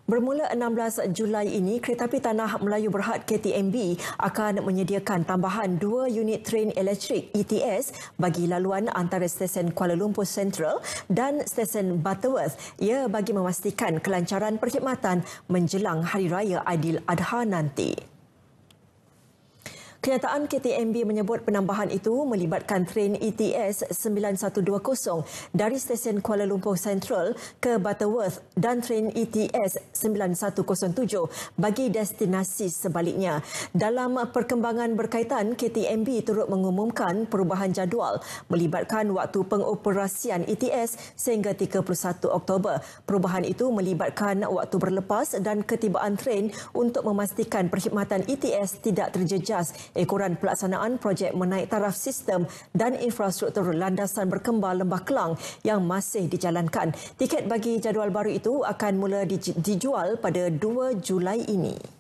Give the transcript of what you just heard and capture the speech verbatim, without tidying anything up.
Bermula enam belas Julai ini, Keretapi Tanah Melayu Berhad K T M B akan menyediakan tambahan dua unit train elektrik E T S bagi laluan antara stesen Kuala Lumpur Central dan stesen Butterworth, ia bagi memastikan kelancaran perkhidmatan menjelang Hari Raya Aidiladha nanti. Kenyataan K T M B menyebut penambahan itu melibatkan train E T S sembilan satu dua kosong dari stesen Kuala Lumpur Central ke Butterworth dan train E T S sembilan satu kosong tujuh bagi destinasi sebaliknya. Dalam perkembangan berkaitan, K T M B turut mengumumkan perubahan jadual melibatkan waktu pengoperasian E T S sehingga tiga puluh satu Oktober. Perubahan itu melibatkan waktu berlepas dan ketibaan train untuk memastikan perkhidmatan E T S tidak terjejas ekoran pelaksanaan projek menaik taraf sistem dan infrastruktur landasan berkembar Lembah Kelang yang masih dijalankan. Tiket bagi jadual baru itu akan mula dijual pada dua Julai ini.